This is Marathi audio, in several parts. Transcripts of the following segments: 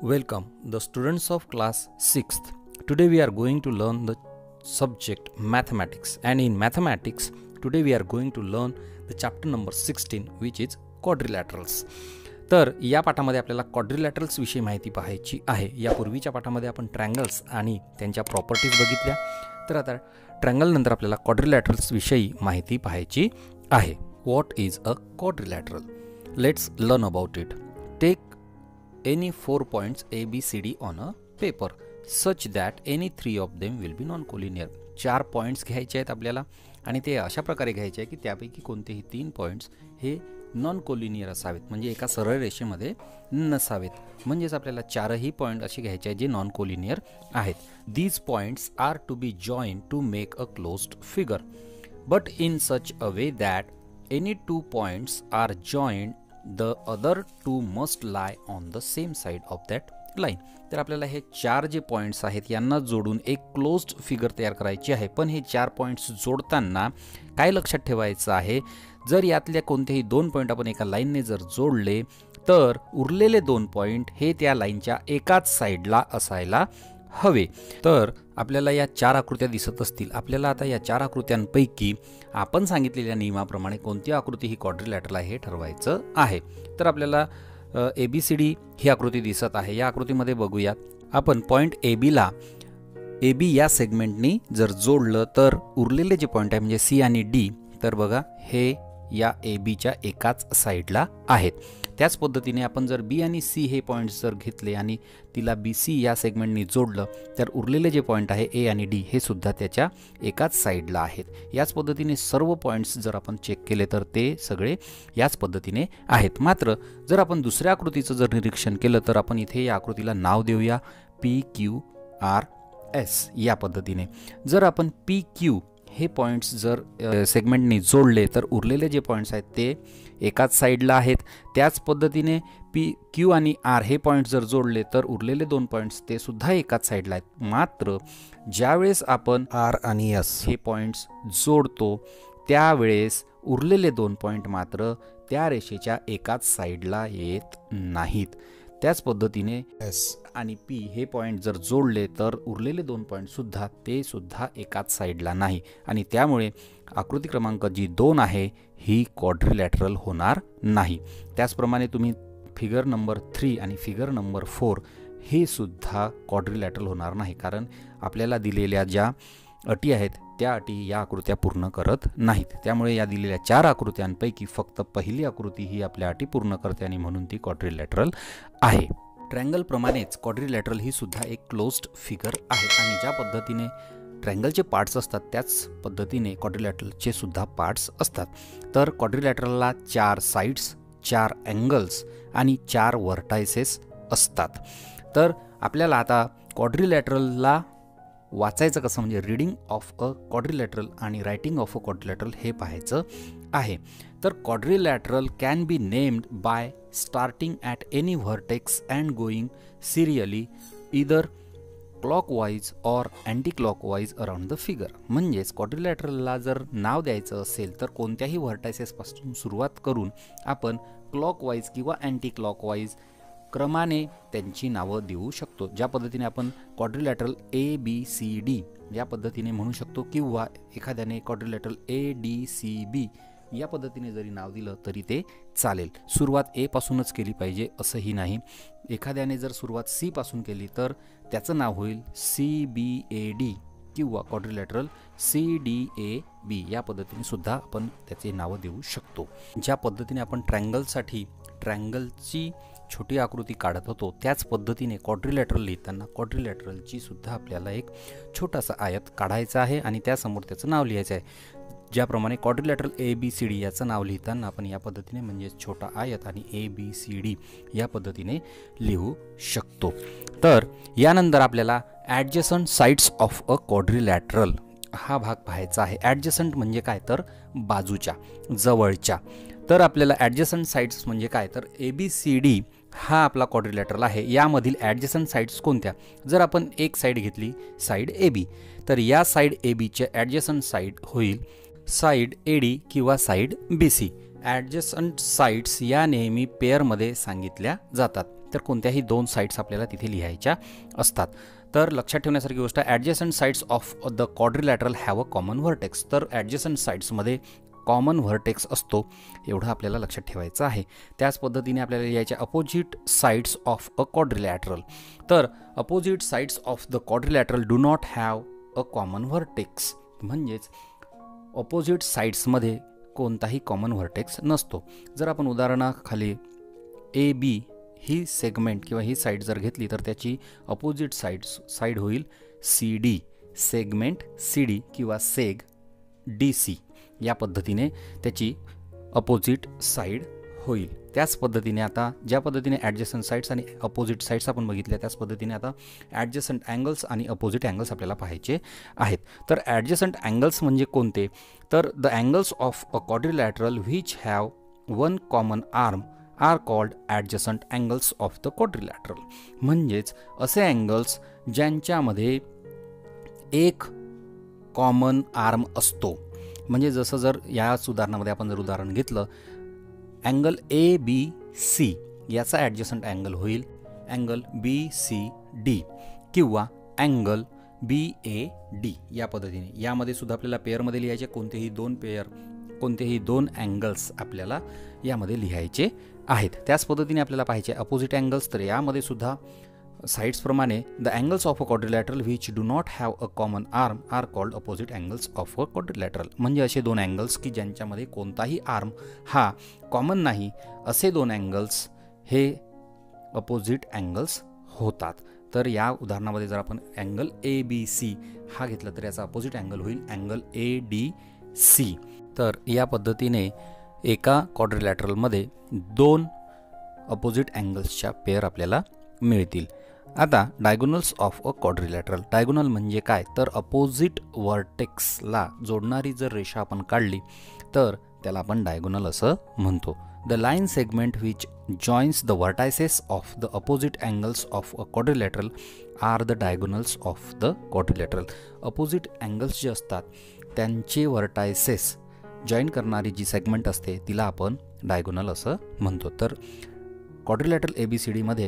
Welcome, the students of class 6th. Today we are going to learn the subject mathematics, and in mathematics today we are going to learn the chapter number 16 which is quadrilaterals. तर या पाठामध्ये आपल्याला क्वाड्रिलॅटरल्स विषयी माहिती पाहायची आहे. यापूर्वीच्या पाठामध्ये आपण ट्रायंगल्स आणि त्यांच्या प्रॉपर्टीज बघितल्या. तर आता ट्रायंगल नंतर आपल्याला क्वाड्रिलॅटरल्स विषयी माहिती पाहायची आहे. What is a quadrilateral? Let's learn about it. Take any 4 points A, B, C, D on a paper such that any 3 of them will be non-collinear. 4 points घ्यायचे आहेत आपल्याला आणि ते अशा प्रकारे घ्यायचे आहे की त्यापैकी कोणतेही 3 पॉईंट्स हे नॉन कोलिनियर असावेत, म्हणजे एका सरळ रेषेमध्ये नसावेत. म्हणजेच आपल्याला 4ही पॉईंट असे घ्यायचे आहेत जे नॉन कोलिनियर आहेत. These points are to be join to make a closed figure, but in such a way that any 2 points are joined the other two must lie on the same side of that line. तर आपल्याला हे 4 जे पॉईंट्स आहेत यांना जोडून एक क्लोज्ड फिगर तयार करायची आहे. पण हे 4 पॉईंट्स जोडताना काय लक्षात ठेवायचं आहे, जर यातल्या कोणतेही 2 पॉईंट आपण एका लाईनने जर जोडले तर उरलेले 2 पॉईंट हे त्या लाईनच्या एकाच साईडला असायला हवे. तर आपल्याला या 4 आकृत्या दिसत असतील. आपल्याला आता या 4 आकृत्यांपैकी आपण सांगितलेल्या नियमाप्रमाणे कोणती आकृती ही क्वाड्रिलॅटरल आहे हे ठरवायचं आहे. तर आपल्याला ABCD ही आकृती दिसत आहे. या आकृतीमध्ये बघूयात आपण पॉईंट AB या सेगमेंटनी जर जोडलं तर उरलेले जे पॉईंट आहे म्हणजे C आणि D, तर बघा हे या ABच्या एकाच साईडला आहेत. त्याच पद्धतीने आपण जर B आणि C हे पॉईंट्स जर घेतले आणि तिला BC या सेगमेंटनी जोडलं तर उरलेले जे पॉईंट आहे A आणि D हे सुद्धा त्याच्या एकाच साईडला आहेत. याच पद्धतीने सर्व पॉईंट्स जर आपण चेक केले तर ते सगळे याच पद्धतीने आहेत. मात्र जर आपण दुसऱ्या आकृतीचं जर निरीक्षण केलं तर आपण इथे या आकृतीला नाव देऊया PQRS या पद्धतीने. जर आपण PQ हे पॉईंट्स जर सेगमेंटनी जोडले तर उरलेले जे पॉईंट्स आहेत ते एकाच साईडला आहेत. त्याच पद्धतीने Q आणि R हे पॉईंट्स जर जोडले तर उरलेले 2 पॉईंट्स ते सुद्धा एकाच साईडला आहेत. मात्र ज्यावेळेस आपण R आणि S हे पॉईंट्स जोडतो त्यावेळेस उरलेले 2 पॉईंट मात्र त्या रेषेच्या एकाच साईडला येत नाहीत. त्याच पद्धतीने S आणि P हे पॉईंट जर जोडले तर उरलेले 2 पॉईंट सुद्धा ते सुद्धा एकाच साईडला नाही आणि त्यामुळे आकृती क्रमांक जी 2 आहे ही क्वाड्रिलॅटरल होणार नाही. त्याचप्रमाणे तुम्ही फिगर नंबर 3 आणि फिगर नंबर 4 हे सुद्धा क्वाड्रिलॅटरल होणार नाही, कारण आपल्याला दिलेल्या ज्या अटी आहेत त्या अटी या आकृत्या पूर्ण करत नाहीत. त्यामुळे या दिलेल्या 4 आकृत्यांपैकी फक्त पहिली आकृती ही आपल्या अटी पूर्ण करते आणि म्हणून ती क्वाड्रिलॅटरल आहे. ट्रायंगल प्रमाणेच क्वाड्रिलॅटरल ही सुद्धा एक क्लोज्ड फिगर आहे आणि ज्या पद्धतीने ट्रायंगलचे पार्ट्स असतात त्याच पद्धतीने क्वाड्रिलॅटरलचे सुद्धा पार्ट्स असतात. तर क्वाड्रिलॅटरलला 4 साइड्स, 4 अँगल्स आणि 4 व्हर्टायसेस असतात. तर आपल्याला आता क्वाड्रिलॅटरलला वाचायचं कसं, म्हणजे रीडिंग ऑफ अ क्वाड्रिलॅटरल आणि रायटिंग ऑफ अ क्वाड्रिलॅटरल हे पाहायचं आहे. तर quadrilateral can be named by starting at any vertex and going serially either clockwise or anti clockwise around the figure. म्हणजेच क्वाड्रिलॅटरलला जर नाव द्यायचं असेल तर कोणत्याही व्हर्टायसेसपासून सुरुवात करून आपण क्लॉकवाईज किंवा अँटी क्लॉकवाईज क्रमाने त्यांची नावं देऊ शकतो. ज्या पद्धतीने आपण क्वाड्रिलॅटरल ABCD या पद्धतीने म्हणू शकतो किंवा एखाद्याने क्वाड्रिलॅटरल ADCB या पद्धतीने जरी नाव दिलं तरी ते चालेल. सुरुवात A पासूनच केली पाहिजे असंही नाही. एखाद्याने जर सुरुवात C पासून केली तर त्याचं नाव होईल CBAD किंवा क्वाड्रिलॅटरल CDAB या पद्धतीने सुद्धा आपण त्याचे नावं देऊ शकतो. ज्या पद्धतीने आपण ट्रायंगलसाठी ट्रायंगलची छोटी आकृती काढत होतो त्याच पद्धतीने क्वाड्रिलॅटरल लिहिताना क्वाड्रिलॅटरलची सुद्धा आपल्याला एक छोटासा आयत काढायचा आहे आणि त्यासमोर त्याचं नाव लिहायचं आहे. ज्याप्रमाणे क्वाड्रिलॅटरल ABCD याचं नाव लिहिताना आपण या पद्धतीने म्हणजे छोटा आयत आणि ABCD या पद्धतीने लिहू शकतो. तर यानंतर आपल्याला adjacent sides of a quadrilateral हा भाग पाहायचा आहे. ॲडजसंट म्हणजे काय, तर बाजूच्या, जवळच्या. तर आपल्याला ॲडजसंट साइड्स म्हणजे काय, तर ABCD हा आपला क्वाड्रिलॅटरल आहे. यामधील ॲडजसंट साइड्स कोणत्या, जर आपण एक साईड घेतली साईड AB तर या साईड ABच्या ॲडजसंट साईड होईल साईड AD किंवा साईड BC. ॲडजसंट साइड्स या नेहमी पेअरमध्ये सांगितल्या जातात. तर कोणत्याही दोन साईड्स आपल्याला तिथे लिहायच्या असतात. तर लक्षात ठेवण्यासारखी गोष्ट, adjacent sides of the quadrilateral have a common vertex. तर ॲडजसंट साईड्समध्ये कॉमन व्हर्टेक्स असतो, एवढं आपल्याला लक्षात ठेवायचं आहे. त्याच पद्धतीने आपल्याला लिहायच्या opposite sides of a quadrilateral. तर opposite sides of the quadrilateral do not have a common vertex, म्हणजेच अपोजिट साईड्समध्ये कोणताही कॉमन व्हर्टेक्स नसतो. जर आपण उदाहरणाखाली ए बी ही सेगमेंट किंवा ही साईड जर घेतली तर त्याची अपोजिट साईड होईल C D, segment C D किंवा सेग डी सी. या पद्धतीने त्याची अपोजिट साईड होईल. त्याच पद्धतीने आता ज्या पद्धतीने ॲडजसंट साईड्स आणि अपोजिट साईड्स आपण बघितल्या, त्याच पद्धतीने आता ॲडजसंट अँगल्स आणि अपोजिट अँगल्स आपल्याला पाहायचे आहेत. तर ॲडजसंट अँगल्स म्हणजे कोणते, तर the angles of a quadrilateral which have one common arm are called adjacent angles of the quadrilateral. म्हणजेच असे अँगल्स ज्यांच्यामध्ये एक कॉमन आर्म असतो. म्हणजे जसं जर याच उदाहरणामध्ये आपण जर उदाहरण घेतलं, अँगल ए बी सी याचा ॲडजसंट अँगल होईल अँगल बी सी डी किंवा अँगल बी ए डी. या पद्धतीने यामध्ये सुद्धा आपल्याला पेअरमध्ये लिहायचे कोणतेही दोन अँगल्स आपल्याला यामध्ये लिहायचे आहेत. त्याच पद्धतीने आपल्याला पाहिजे अपोजिट अँगल्स. तर यामध्ये सुद्धा साईड्सप्रमाणे the angles of a quadrilateral which do not have a common arm are called opposite angles of a quadrilateral. म्हणजे असे दोन अँगल्स की ज्यांच्यामध्ये कोणताही आर्म हा कॉमन नाही, असे दोन अँगल्स हे अपोजिट अँगल्स होतात. तर या उदाहरणामध्ये जर आपण अँगल ए बी सी हा घेतला तर याचा अपोजिट अँगल होईल अँगल ए डी सी. तर या पद्धतीने एका क्वाड्रिलॅटरलमध्ये दोन अपोजिट अँगल्सच्या पेअर आपल्याला मिळतील. आता diagonals of a quadrilateral. Diagonal म्हणजे काय, तर अपोजिट व्हर्टेक्सला जोडणारी जर रेषा आपण काढली तर त्याला आपण डायगोनल असं म्हणतो. The line segment which joins the vertices of the opposite angles of a quadrilateral are the diagonals of the quadrilateral. Opposite angles जे असतात त्यांचे व्हर्टायसेस जॉईन करणारी जी सेगमेंट असते तिला आपण डायगोनल असं म्हणतो. तर क्वाड्रिलॅटरल ए बी सी डीमध्ये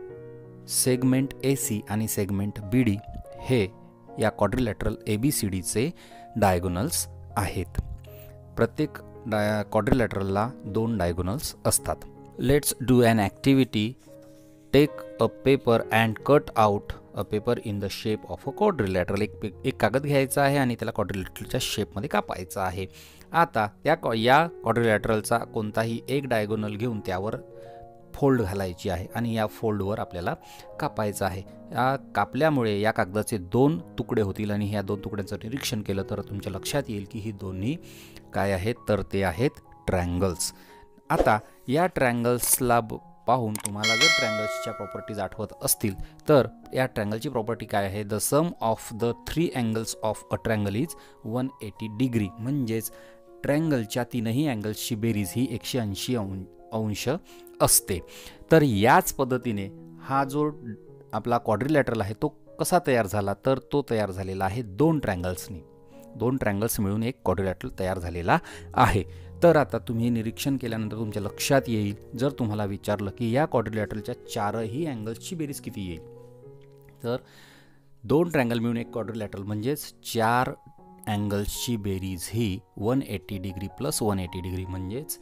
सेगमेंट ए सी आणि सेगमेंट बी डी हे या क्वाड्रिलॅटरल ए बी सी डीचे डायगोनल्स आहेत. प्रत्येक क्वाड्रिलॅटरलला दोन डायगोनल्स असतात. Let's do an activity. Take a paper and cut out a paper in the shape of a quadrilateral. एक कागद घ्यायचा आहे आणि त्याला क्वाड्रिलॅटरलच्या शेपमध्ये कापायचा आहे. आता या क्वाड्रिलॅटरलचा कोणताही एक डायगोनल घेऊन त्यावर फोल्ड घालायची आहे आणि या फोल्डवर आपल्याला कापायचं आहे. या कापल्यामुळे या कागदाचे दोन तुकडे होतील आणि ह्या दोन तुकड्यांचं निरीक्षण केलं तर तुमच्या लक्षात येईल की ही दोन्ही काय आहेत, तर ते आहेत ट्रायंगल्स. आता या ट्रायंगल्सला पाहून तुम्हाला जर ट्रायंगल्सच्या प्रॉपर्टीज आठवत असतील तर या ट्रायंगलची प्रॉपर्टी काय आहे, the sum of the three angles of a triangle is 180 degree. म्हणजेच ट्रायंगलच्या तीनही अँगल्सची बेरीज ही 180 अंश असते. तर याच पद्धतीने हा जो आपला क्वाड्रिलॅटरल आहे तो कसा तयार झाला, तर तो तयार झालेला आहे दोन ट्रायंगल्सनी. दोन ट्रायंगल्स मिळून एक क्वाड्रिलॅटरल तयार झालेला आहे. तर आता तुम्ही निरीक्षण केल्यानंतर तुमच्या लक्षात येईल, जर तुम्हाला विचारलं की या क्वाड्रिलॅटरलच्या चारही अँगल्सची बेरीज किती येईल, तर दोन ट्रायंगल मिळून एक क्वाड्रिलॅटरल म्हणजेच चार अँगल्सची बेरीज ही 180 डिग्री प्लस 180 डिग्री म्हणजेच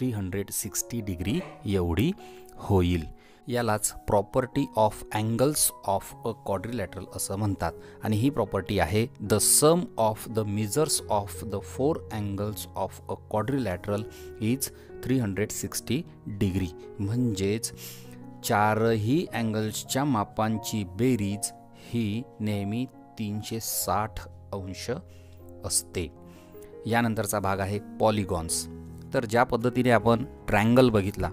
360 डिग्री एवढी होईल. यालाच property of angles of a quadrilateral असं म्हणतात. आणि ही प्रॉपर्टी आहे the sum of the measures of the four angles of a quadrilateral is 360 degree. म्हणजेच चारही अँगल्सच्या मापांची बेरीज ही नेहमी 360 अंश असते. यानंतरचा भाग आहे पॉलिगॉन्स. तर ज्या पद्धतीने आपण ट्रायंगल बघितला,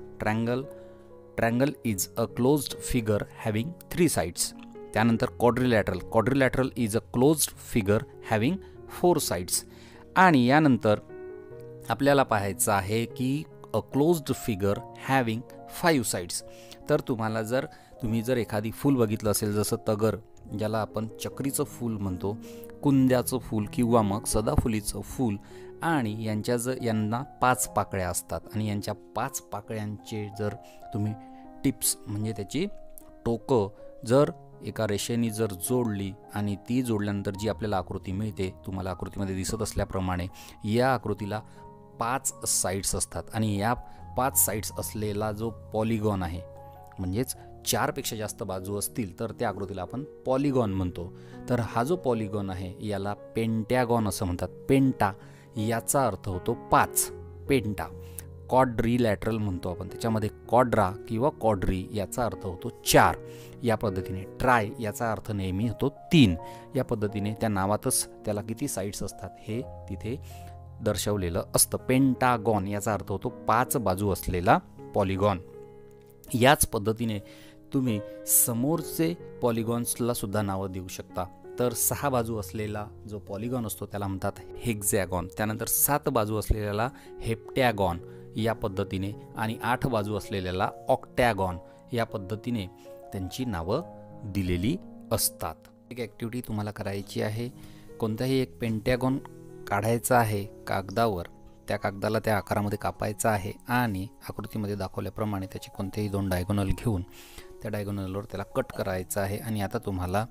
triangle is a closed figure having 3 sides. त्यानंतर quadrilateral is a closed figure having 4 sides. आणि यानंतर आपल्याला पाहायचं आहे की a closed figure having 5 sides. तर तुम्ही जर एखादी फूल बघितलं असेल, जसं तगर ज्याला आपण चक्रीचं फूल म्हणतो, कुंद्याचं फूल किंवा मग सदाफुलीचं फूल, आणि यांना 5 पाकळ्या असतात आणि यांच्या 5 पाकळ्यांचे जर तुम्ही टिप्स म्हणजे त्याची टोकं जर एका रेषेने जर जोडली आणि ती जोडल्यानंतर जी आपल्याला आकृती मिळते, तुम्हाला आकृतीमध्ये दिसत असल्याप्रमाणे या आकृतीला 5 साईड्स असतात आणि या 5 साईड्स असलेला जो पॉलिगॉन आहे, म्हणजेच 4 पेक्षा जास्त बाजू असतील तर त्या आकृतीला आपण पॉलिगॉन म्हणतो. तर हा जो पॉलिगॉन आहे याला पेंटॅगॉन असं म्हणतात. पेंटा याचा अर्थ होतो 5, पेंटा. क्वाड्रिलॅटरल म्हणतो आपण, त्याच्यामध्ये क्वाड्रा किंवा क्वाड्री याचा अर्थ होतो 4 या पद्धतीने. ट्राय याचा अर्थ नेहमी होतो 3 या पद्धतीने. त्या नावातच त्याला किती साईड्स असतात हे तिथे दर्शवलेलं असतं. पेंटागॉन याचा अर्थ होतो 5 बाजू असलेला पॉलिगॉन. याच पद्धतीने तुम्ही समोरचे पॉलिगॉन्सला सुद्धा नावं देऊ शकता. तर 6 बाजू असलेला जो पॉलिगॉन असतो त्याला म्हणतात हेक्झॅगॉन. त्यानंतर 7 बाजू असलेल्याला हेप्टॅगॉन या पद्धतीने आणि 8 बाजू असलेल्याला ऑक्टॅगॉन या पद्धतीने त्यांची नावं दिलेली असतात. एक ॲक्टिव्हिटी तुम्हाला करायची आहे. कोणताही एक पेंटॅगॉन काढायचा आहे कागदावर. त्या कागदाला त्या आकारामध्ये कापायचा आहे आणि आकृतीमध्ये दाखवल्याप्रमाणे त्याचे कोणतेही 2 डायगोनल घेऊन त्या डायगोनलवर त्याला कट करायचं आहे. आणि आता तुम्हाला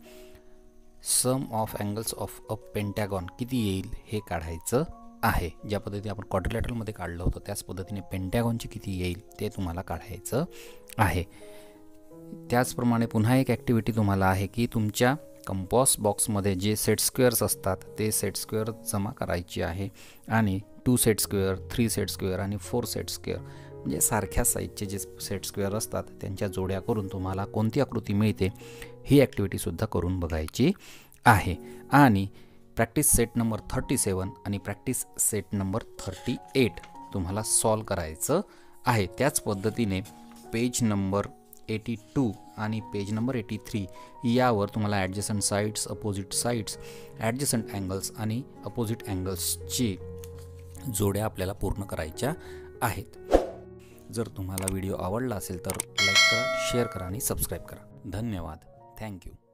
sum of angles of a pentagon किती येईल हे काढायचं आहे. ज्या पद्धतीने आपण क्वाड्रिलॅटरलमध्ये काढलं होतं त्याच पद्धतीने पेंटॅगॉनचे किती येईल ते तुम्हाला काढायचं आहे. त्याचप्रमाणे पुन्हा एक ॲक्टिव्हिटी तुम्हाला आहे की तुमच्या कंपॉस बॉक्समध्ये जे सेट स्क्वेअर्स असतात ते सेट स्क्वेअर जमा करायची आहे आणि 2 सेट स्क्वेअर, 3 सेट स्क्वेअर आणि 4 सेट स्क्वेअर म्हणजे सारख्या साईजचे जे सेट स्क्वेअर असतात त्यांच्या जोड्या करून तुम्हाला कोणती आकृती मिळते ही ॲक्टिव्हिटीसुद्धा करून बघायची आहे. आणि प्रॅक्टिस सेट नंबर 37 आणि प्रॅक्टिस सेट नंबर 38 तुम्हाला सॉल्व करायचं आहे. त्याच पद्धतीने पेज नंबर 82 आणि पेज नंबर 83 यावर तुम्हाला adjacent sides, opposite sides, adjacent angles आणि अपोजिट अँगल्सची जोड्या आपल्याला पूर्ण करायच्या आहेत. जर तुम्हाला व्हिडिओ आवडला असेल तर लाईक करा, शेअर करा आणि सबस्क्राईब करा. धन्यवाद. थँक्यू.